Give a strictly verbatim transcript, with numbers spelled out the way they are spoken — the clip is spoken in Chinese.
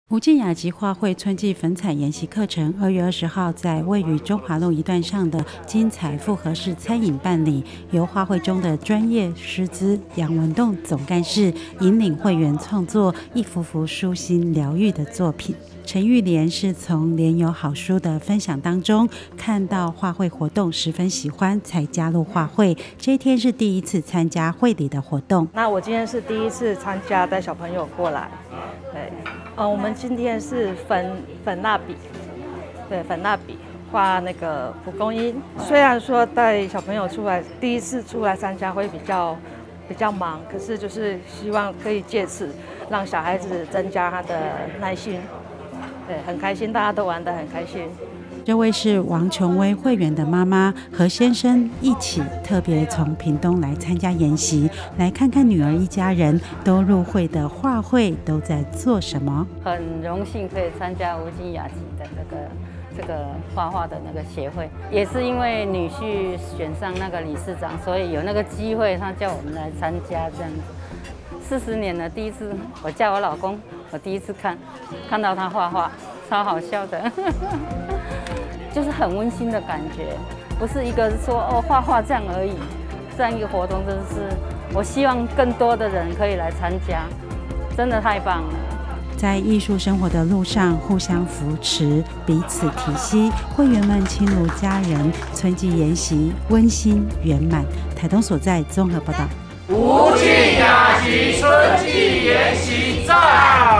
吴静雅集画会春季粉彩研习课程，二月二十号在位于中华路一段上的精彩复合式餐饮办理，由画会中的专业师资杨文栋总干事引领会员创作一幅幅舒心疗愈的作品。陈玉莲是从莲友好书的分享当中看到画会活动十分喜欢，才加入画会。这一天是第一次参加会里的活动。 那我今天是第一次参加，带小朋友过来。对，嗯，我们今天是粉粉蜡笔，对，粉蜡笔画那个蒲公英。虽然说带小朋友出来，第一次出来参加会比较比较忙，可是就是希望可以借此让小孩子增加他的耐心。对，很开心，大家都玩得很开心。 这位是王琼威会员的妈妈，和先生一起特别从屏东来参加研习，来看看女儿一家人都入会的画会都在做什么。 很荣幸可以参加吴静雅集的那个这个画画的那个协会，也是因为女婿选上那个理事长，所以有那个机会，他叫我们来参加这样子。四十年了，第一次我叫我老公，我第一次看看到他画画，超好笑的。就是很温馨的感觉，不是一个说哦画画这样而已。这样一个活动真的是，我希望更多的人可以来参加，真的太棒了。 在艺术生活的路上，互相扶持，彼此提携，会员们亲如家人，春季研习温馨圆满。台东所在综合报道。 吴静雅集春季研习站。